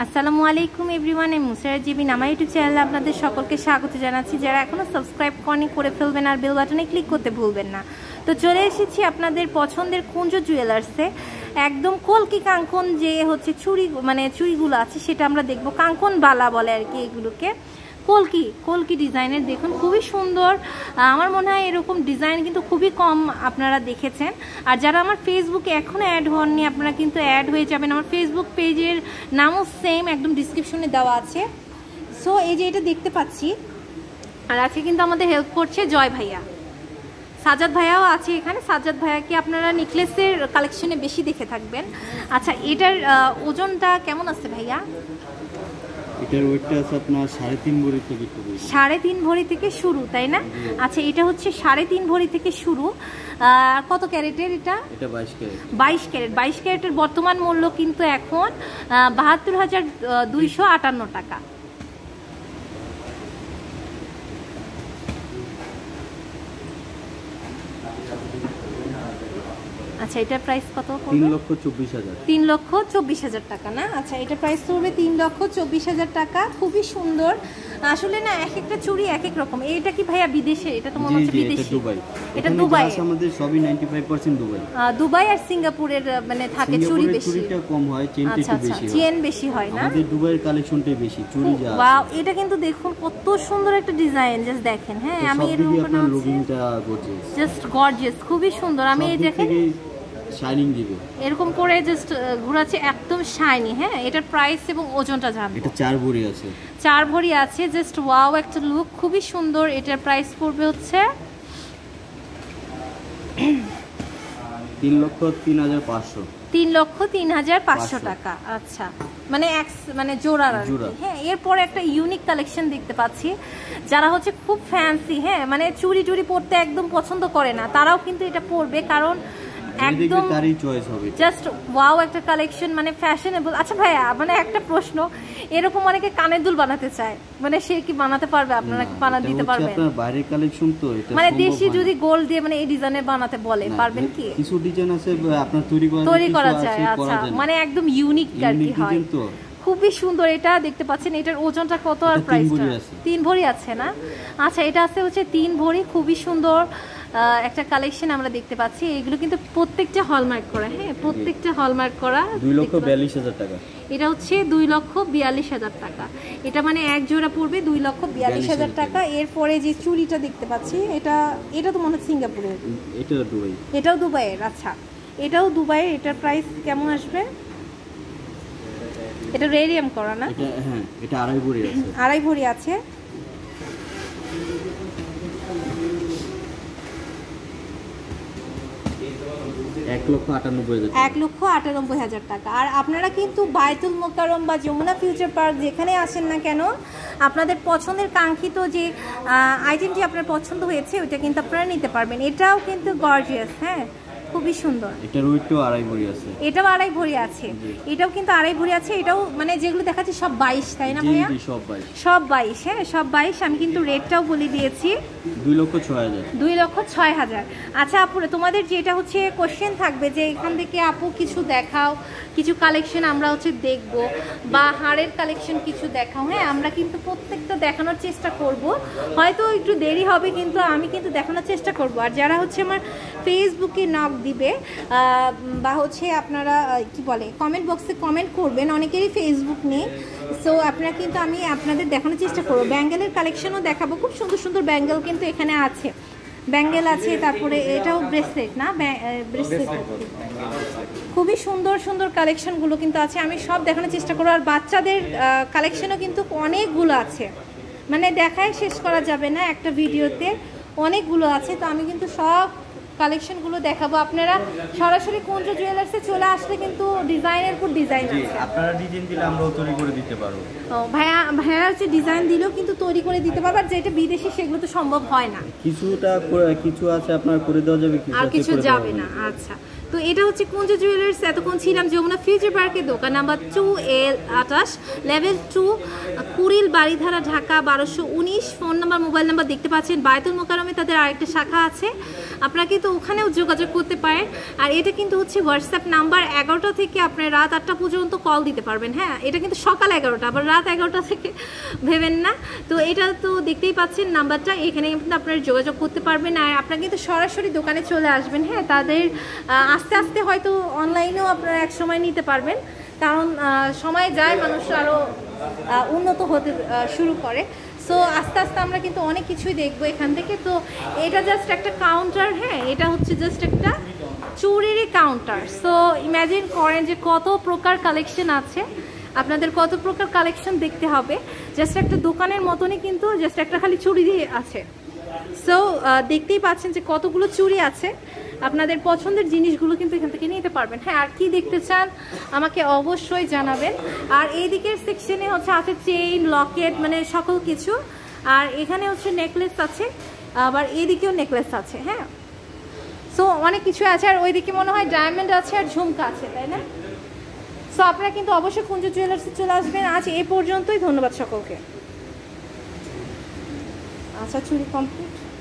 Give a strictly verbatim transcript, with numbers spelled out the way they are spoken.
আসসালামু আলাইকুম এভরিওয়ান, আমি মুসারাত জিবিন আমার ইউটিউব চ্যানেলে আপনাদের সকলকে স্বাগত জানাচ্ছি। যারা এখনও সাবস্ক্রাইব করেনি করে ফেলবেন আর বেল বাটনে ক্লিক করতে ভুলবেন না। তো চলে এসেছি আপনাদের পছন্দের কুঞ্জ জুয়েলার্সে। একদম কলকি কাঙ্কন যে হচ্ছে চুড়ি মানে চুড়িগুলো আছে সেটা আমরা দেখবো। কাঙ্কন বালা বলে আর কি এগুলোকে, কলকি কলকি ডিজাইনের। দেখুন খুবই সুন্দর। আমার মনে হয় এরকম ডিজাইন কিন্তু খুবই কম আপনারা দেখেছেন। আর যারা আমার ফেসবুকে এখনও অ্যাড হননি আপনারা কিন্তু অ্যাড হয়ে যাবেন। আমার ফেসবুক পেজের নামও সেম, একদম ডিসক্রিপশনে দেওয়া আছে। সো এই যে এটা দেখতে পাচ্ছি, আর আজকে কিন্তু আমাদের হেল্প করছে জয় ভাইয়া, সাজাদ ভাইয়াও আছে এখানে। সাজাদ ভাইয়াকে আপনারা নেকলেসের কালেকশনে বেশি দেখে থাকবেন। আচ্ছা, এটার ওজনটা কেমন আছে ভাইয়া? এটার ওয়েটটা আছে আপনার সাড়ে তিন ভরি থেকে শুরু। সাড়ে তিন ভরি থেকে শুরু, তাই না? আচ্ছা, এটা হচ্ছে সাড়ে তিন ভরি থেকে শুরু। কত ক্যারেটের এটা? এটা বাইশ ক্যারেট। বাইশ ক্যারেট বাইশ ক্যারেটের বর্তমান মূল্য কিন্তু এখন বাহাত্তর হাজার দুইশো আটান্ন টাকা। আচ্ছা, এটার প্রাইস কত? তিন লক্ষ চব্বিশ হাজার। তিন লক্ষ চব্বিশ হাজার টাকা না? আচ্ছা, এটা প্রাইস পড়বে তিন লক্ষ চব্বিশ হাজার টাকা। খুবই সুন্দর। আসলে না, এক একটা চুড়ি এক এক রকম। এটা কি ভাইয়া বিদেশে? এটা তো মনে হচ্ছে বিদেশি। দুবাই। এটা দুবাই। আমাদের সবই পঁচানব্বই পার্সেন্ট দুবাই। দুবাই আর সিঙ্গাপুরের মানে থাকে চুড়ি বেশি। চুড়িটা কম হয়, চেনটা একটু বেশি হয়। চেন বেশি হয় না? আমাদের দুবাইয়ের কালেকশনটাই বেশি, চুড়ি যা। ওয়াও, এটা কিন্তু দেখুন কত সুন্দর একটা ডিজাইন। জাস্ট দেখেন। হ্যাঁ, আমি এরকম আপনার লুকিংটা গর্জিয়াস, জাস্ট গর্জিয়াস, খুবই সুন্দর। আমি এই দেখেন শাইনিং দিবে এরকম করে জাস্ট ঘোরাচ্ছে, একদম শাইনি। হ্যাঁ, এটার প্রাইস এবং ওজনটা জানবো। এটা চার ভরি আছে। চার ভরি আছে। জাস্ট ওয়াও একটা লুক, খুবই সুন্দর। এটার প্রাইস পড়বে হচ্ছে তিন লক্ষ তিন হাজার পাঁচশো। তিন লক্ষ তিন হাজার পাঁচশো টাকা। আচ্ছা, মানে এক মানে জোড়ার আর কি। হ্যাঁ, এরপরে একটা ইউনিক কালেকশন দেখতে পাচ্ছি। যারা হচ্ছে খুব ফ্যান্সি, হ্যাঁ মানে চুড়ি টুড়ি পরতে একদম পছন্দ করে না, তারাও কিন্তু এটা পরবে, কারণ একদম জাস্ট ওয়াও একটা কালেকশন, মানে ফ্যাশনেবল। আচ্ছা ভাইয়া, মানে একটা প্রশ্ন, এরকম অনেকে কানের দুল বানাতে চায়, মানে সে কি বানাতে পারবে? আপনারা কি বানাতে দিতে পারবেন? আপনার বাইরের কালেকশন তো, এটা মানে দেশি যদি গোল্ড দিয়ে মানে এই ডিজাইনে বানাতে বলে পারবেন কি? কিছু ডিজাইন আছে আপনার তৈরি করা তৈরি করা যায়। আচ্ছা, মানে একদম ইউনিক আর কি হয়। খুবই সুন্দর। এটা দেখতে পাচ্ছেন, এটার ওজনটা কত আর প্রাইসটা? তিন ভরি আছে না? আচ্ছা, এটা আছে হচ্ছে তিন ভরি। খুবই সুন্দর একটা কালেকশন আমরা দেখতে পাচ্ছি। এগুলো কিন্তু প্রত্যেকটা হলমার্ক করা। হ্যাঁ, প্রত্যেকটা হলমার্ক করা। দুই লক্ষ বিয়াল্লিশ হাজার টাকা। এটা হচ্ছে দুই লক্ষ বিয়াল্লিশ হাজার টাকা। এটা মানে এক জোড়া পড়বে দুই লক্ষ বিয়াল্লিশ হাজার টাকা। এরপরে যে চুড়িটা দেখতে পাচ্ছি, এটা এটা তো মনে হচ্ছে সিঙ্গাপুরের। এটা দুবাই। এটাও দুবাইয়ের। আচ্ছা, এটাও দুবাইয়ের। এটার প্রাইস কেমন আসবে? এটা রেডিয়াম করা না? এটা হ্যাঁ, এটা আড়াই ভরি আছে। আড়াই ভরি আছে। এক লক্ষ আটানব্বই হাজার। এক লক্ষ আটানব্বই হাজার টাকা। আর আপনারা কিন্তু বায়তুল মোকাররম বা যমুনা ফিউচার পার্ক যেখানে আসেন না কেন, আপনাদের পছন্দের কাঙ্ক্ষিত যে আইটেমটি আপনার পছন্দ হয়েছে ওইটা কিন্তু আপনারা নিতে পারবেন। এটাও কিন্তু গর্জিয়াস। হ্যাঁ, খুবই সুন্দর। এটার ওয়েটও আড়াই ভরি আছে। এটাও আড়াই ভরি আছে। এটাও কিন্তু আড়াই ভরি আছে। এটাও মানে যেগুলো দেখাচ্ছি সব বাইশ, তাই না ভাইয়া? সব বাইশ। সব বাইশ। হ্যাঁ, সব বাইশ। আমি কিন্তু রেটটাও বলে দিয়েছি, দুই লক্ষ ছয় হাজার। দুই লক্ষ ছয় হাজার। আচ্ছা আপু, তোমাদের যেটা হচ্ছে কোশ্চেন থাকবে যে এখান থেকে আপু কিছু দেখাও, কিছু কালেকশন আমরা হচ্ছে দেখব, বা হাড়ের কালেকশন কিছু দেখাও। হ্যাঁ, আমরা কিন্তু প্রত্যেকটা দেখানোর চেষ্টা করব। হয়তো একটু দেরি হবে, কিন্তু আমি কিন্তু দেখানোর চেষ্টা করব। আর যারা হচ্ছে আমার ফেসবুকে নক দিবে বা হচ্ছে আপনারা কি বলে কমেন্ট বক্সে কমেন্ট করবেন, অনেকেরই ফেসবুক নেই। সো আপনারা কিন্তু আমি আপনাদের দেখানোর চেষ্টা করবো। ব্যাঙ্গেলের কালেকশনও দেখাবো। খুব সুন্দর সুন্দর ব্যাঙ্গেল কিন্তু এখানে আছে। ব্যাঙ্গেল আছে, তারপরে এটাও ব্রেসলেট না? ব্রেসলেট। খুবই সুন্দর সুন্দর কালেকশনগুলো কিন্তু আছে। আমি সব দেখানোর চেষ্টা করবো। আর বাচ্চাদের কালেকশনও কিন্তু অনেকগুলো আছে, মানে দেখায় শেষ করা যাবে না একটা ভিডিওতে, অনেকগুলো আছে। তো আমি কিন্তু সব কালেকশনগুলো দেখাবো। আপনারা সরাসরি কুঞ্জ জুয়েলার্সে চলে আসলে কিন্তু ডিজাইনের পর ডিজাইন আছে। আপনারা ডিজাইন দিলে আমরাও তৈরি করে দিতে পারবো। ও ভাইয়া, ভাইয়া হচ্ছে ডিজাইন দিলেও কিন্তু তৈরি করে দিতে পারবে। আর যেটা বিদেশি সেগুলো তো সম্ভব হয় না। কিছুটা কিছু আছে আপনার করে দেওয়া যাবে, আর কিছু যাবে না। আচ্ছা, তো এটা হচ্ছে কুঞ্জ জুয়েলার্স। এতক্ষণ ছিলাম যমুনা ফিউচার পার্কের দোকান নাম্বার টু এল আটাশ, লেভেল টু, কুড়িল, বাড়িধারা, ঢাকা বারোশো উনিশ। ফোন নাম্বার, মোবাইল নাম্বার দেখতে পাচ্ছেন। বায়তুল মোকাররমে তাদের আরেকটা শাখা আছে, আপনারা কিন্তু ওখানেও যোগাযোগ করতে পারেন। আর এটা কিন্তু হচ্ছে হোয়াটসঅ্যাপ নাম্বার, এগারোটা থেকে আপনার রাত আটটা পর্যন্ত কল দিতে পারবেন। হ্যাঁ, এটা কিন্তু সকাল এগারোটা, আবার রাত এগারোটা থেকে ভেবেন না। তো এটা তো দেখতেই পাচ্ছেন নাম্বারটা, এখানে কিন্তু আপনারা যোগাযোগ করতে পারবেন। আর আপনারা কিন্তু সরাসরি দোকানে চলে আসবেন। হ্যাঁ, তাদের আস্তে আস্তে হয়তো অনলাইনেও আপনারা এক সময় নিতে পারবেন, কারণ সময় যায়, মানুষ আরও উন্নত হতে শুরু করে। সো আস্তে আস্তে আমরা কিন্তু অনেক কিছুই দেখবো এখান থেকে। তো এটা জাস্ট একটা কাউন্টার। হ্যাঁ, এটা হচ্ছে জাস্ট একটা চুরিরই কাউন্টার। সো ইম্যাজিন করেন যে কত প্রকার কালেকশন আছে, আপনাদের কত প্রকার কালেকশন দেখতে হবে। জাস্ট একটা দোকানের মতনই কিন্তু জাস্ট একটা খালি চুড়ি দিয়ে আছে। সো দেখতেই পাচ্ছেন যে কতগুলো চুড়ি আছে, আপনাদের পছন্দের জিনিসগুলো কিন্তু এখান থেকে নিতে পারবেন। হ্যাঁ, আর কি দেখতে চান আমাকে অবশ্যই জানাবেন। আর এই দিকের সেকশনে হচ্ছে আছে চেইন, লকেট, মানে সকল কিছু। আর এখানে হচ্ছে নেকলেস আছে, আবার এইদিকেও নেকলেস আছে। হ্যাঁ, সো অনেক কিছু আছে। আর ওইদিকে মনে হয় ডায়মন্ড আছে আর ঝুমকা আছে, তাই না? সো আপনারা কিন্তু অবশ্যই কুঞ্জ জুয়েলার্সে চলে আসবেন। আজ এ পর্যন্তই, ধন্যবাদ সকলকে। আচ্ছা, চুরি কমপ্লিট।